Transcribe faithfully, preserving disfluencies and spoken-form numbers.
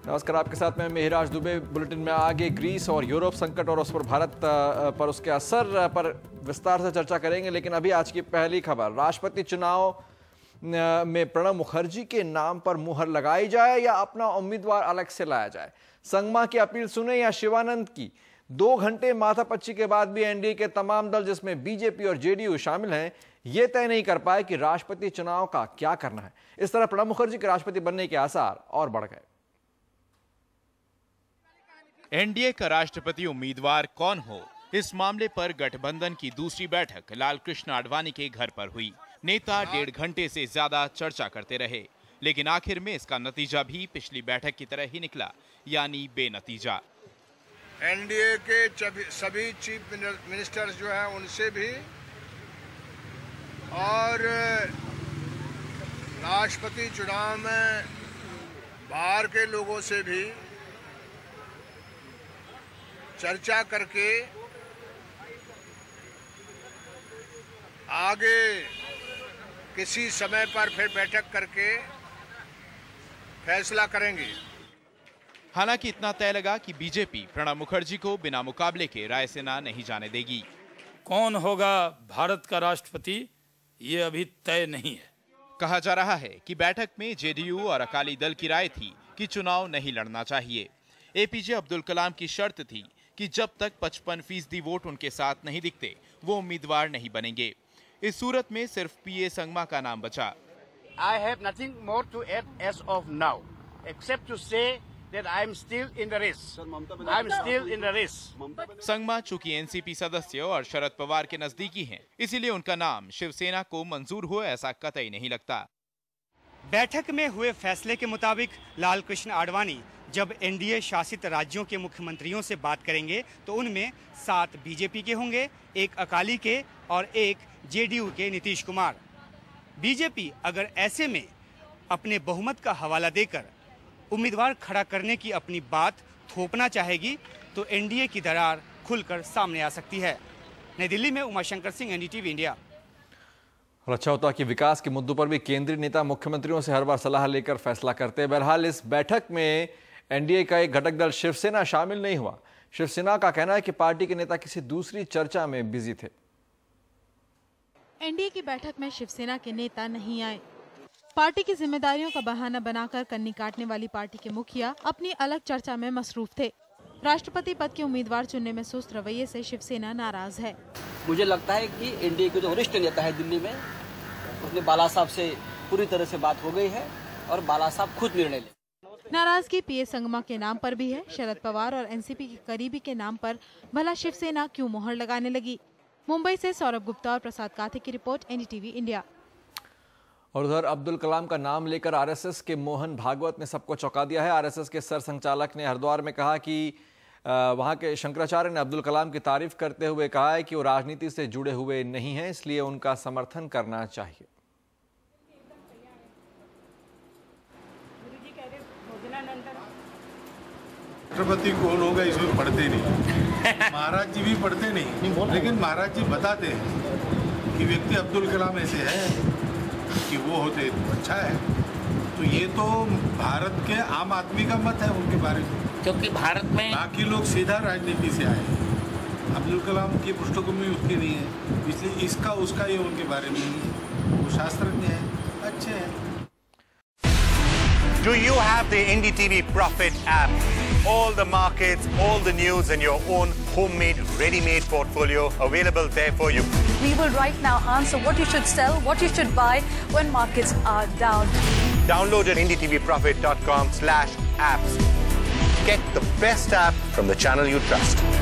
नमस्कार, आपके साथ मैं मेहराज दुबे। बुलेटिन में आगे ग्रीस और यूरोप संकट और उस पर भारत पर उसके असर पर विस्तार से चर्चा करेंगे, लेकिन अभी आज की पहली खबर, राष्ट्रपति चुनाव में प्रणब मुखर्जी के नाम पर मुहर लगाई जाए या अपना उम्मीदवार अलग से लाया जाए। संगमा की अपील सुने या शिवानंद की। दो घंटे माथापच्ची के बाद भी एनडीए के तमाम दल, जिसमें बीजेपी और जेडीयू शामिल हैं, ये तय नहीं कर पाए कि राष्ट्रपति चुनाव का क्या करना है। इस तरह प्रणब मुखर्जी के राष्ट्रपति बनने के आसार और बढ़ गए। एनडीए का राष्ट्रपति उम्मीदवार कौन हो, इस मामले पर गठबंधन की दूसरी बैठक लालकृष्ण आडवाणी के घर पर हुई। नेता डेढ़ घंटे से ज्यादा चर्चा करते रहे, लेकिन आखिर में इसका नतीजा भी पिछली बैठक की तरह ही निकला, यानी बेनतीजा। एनडीए के सभी चीफ मिनिस्टर्स जो हैं उनसे भी और राष्ट्रपति चुनाव में बाहर के लोगों से भी चर्चा करके आगे किसी समय पर फिर बैठक करके फैसला करेंगे। हालांकि इतना तय लगा कि बीजेपी प्रणब मुखर्जी को बिना मुकाबले के रायसेना नहीं जाने देगी। कौन होगा भारत का राष्ट्रपति, ये अभी तय नहीं है। कहा जा रहा है कि बैठक में जेडीयू और अकाली दल की राय थी कि चुनाव नहीं लड़ना चाहिए। एपीजे अब्दुल कलाम की शर्त थी कि जब तक पचपन फीसदी वोट उनके साथ नहीं दिखते वो उम्मीदवार नहीं बनेंगे। इस सूरत में सिर्फ पीए संगमा का नाम बचा। I have nothing more to add as of now, except to say that I am still in the race. I am still in the race. Sangma चूंकि एनसीपी सदस्य और शरद पवार के नजदीकी हैं, इसीलिए उनका नाम शिवसेना को मंजूर हो ऐसा कतई नहीं लगता। बैठक में हुए फैसले के मुताबिक लालकृष्ण आडवाणी जब एनडीए शासित राज्यों के मुख्यमंत्रियों से बात करेंगे तो उनमें सात बीजेपी के होंगे, एक अकाली के और एक जेडीयू के नीतीश कुमार। बीजेपी अगर ऐसे में अपने बहुमत का हवाला देकर उम्मीदवार खड़ा करने की अपनी बात थोपना चाहेगी तो एनडीए की दरार खुलकर सामने आ सकती है। नई दिल्ली में उमाशंकर सिंह, एनडीटीवी इंडिया। और अच्छा होता कि विकास के मुद्दों पर भी केंद्रीय नेता मुख्यमंत्रियों से हर बार सलाह लेकर फैसला करते हैं। बहरहाल इस बैठक में एनडीए का एक घटक दल शिवसेना शामिल नहीं हुआ। शिवसेना का कहना है कि पार्टी के नेता किसी दूसरी चर्चा में बिजी थे। एनडीए की बैठक में शिवसेना के नेता नहीं आए। पार्टी की जिम्मेदारियों का बहाना बनाकर कन्नी काटने वाली पार्टी के मुखिया अपनी अलग चर्चा में मसरूफ थे। राष्ट्रपति पद के उम्मीदवार चुनने में सुस्त रवैये से शिवसेना नाराज है। मुझे लगता है कि एनडीए के जो वरिष्ठ नेता है दिल्ली में, उसने बाला साहब से पूरी तरह से बात हो गई है और बाला साहब खुद निर्णय ले। नाराजगी पीए संगमा के नाम पर भी है। शरद पवार और एनसीपी के करीबी के नाम पर भला शिवसेना क्यों मोहर लगाने लगी। मुंबई से सौरभ गुप्ता और प्रसाद काथे की रिपोर्ट, एनडीटीवी इंडिया। और उधर अब्दुल कलाम का नाम लेकर आरएसएस के मोहन भागवत ने सबको चौंका दिया है। आरएसएस के सर संचालक ने हरिद्वार में कहा कि वहां के शंकराचार्य ने अब्दुल कलाम की तारीफ करते हुए कहा है कि वो राजनीति से जुड़े हुए नहीं हैं, इसलिए उनका समर्थन करना चाहिए। राष्ट्रपति कौन होगा इसमें पढ़ते नहीं, महाराज जी भी पढ़ते नहीं, लेकिन महाराज जी बताते हैं कि व्यक्ति अब्दुल कलाम ऐसे है कि वो होते तो अच्छा है। तो ये तो भारत के आम आदमी का मत है उनके बारे में, क्योंकि भारत में बाकी लोग सीधा राजनीति से आए हैं। अब्दुल कलाम की पृष्ठभूमि उसकी नहीं है, इसलिए इसका उसका ये उनके बारे में नहीं है। वो शास्त्रज्ञ है, अच्छे हैं। Do you have the N D T V Profit app? All the markets, all the news and your own homemade, ready-made portfolio available there for you. We will right now answer what you should sell, what you should buy when markets are down. Download at N D T V profit dot com slash apps. Get the best app from the channel you trust.